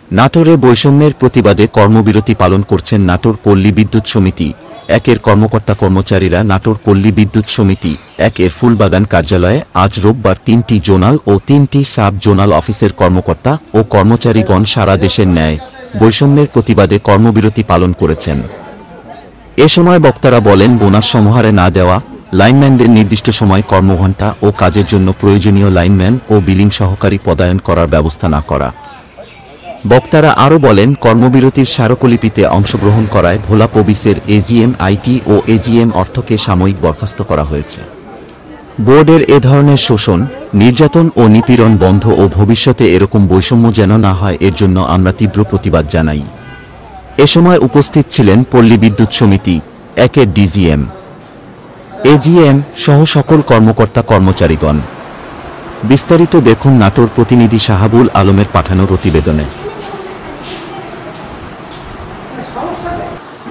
নাটোরে বৈষম্যের প্রতিবাদে কর্মবিরতি পালন করছেন নাটোর পল্লী বিদ্যুৎ সমিতি একের কর্মকর্তা কর্মচারীরা। নাটোর পল্লী বিদ্যুৎ সমিতি একের ফুলবাগান কার্যালয়ে আজ রোববার 3টি জোনাল ও 3টি সাব জোনাল অফিসের কর্মকর্তা ও কর্মচারীগণ সারা দেশের ন্যায় বৈষম্যের প্রতিবাদে কর্মবিরতি পালন করেছেন। এ সময় বক্তারা বলেন, বোনাস সমহারে না দেওয়া, লাইনম্যানদের নির্দিষ্ট সময় কর্মঘণ্টা ও কাজের জন্য প্রয়োজনীয় লাইনম্যান ও বিলিং সহকারী পদায়ন করার ব্যবস্থা না করা। বক্তারা আরও বলেন, কর্মবিরতির স্মারকলিপিতে অংশগ্রহণ করায় ভোলা পবিসের এজিএম আইটি ও এজিএম অর্থকে সাময়িক বরখাস্ত করা হয়েছে। বোর্ডের এ ধরনের শোষণ, নির্যাতন ও নিপীড়ন বন্ধ ও ভবিষ্যতে এরকম বৈষম্য যেন না হয়, এর জন্য আমরা তীব্র প্রতিবাদ জানাই। এ সময় উপস্থিত ছিলেন পল্লী বিদ্যুৎ সমিতি একের ডিজিএম, এজিএম সহ সকল কর্মকর্তা কর্মচারীগণ। বিস্তারিত দেখুন নাটোর প্রতিনিধি শাহাবুল আলমের পাঠানো প্রতিবেদনে।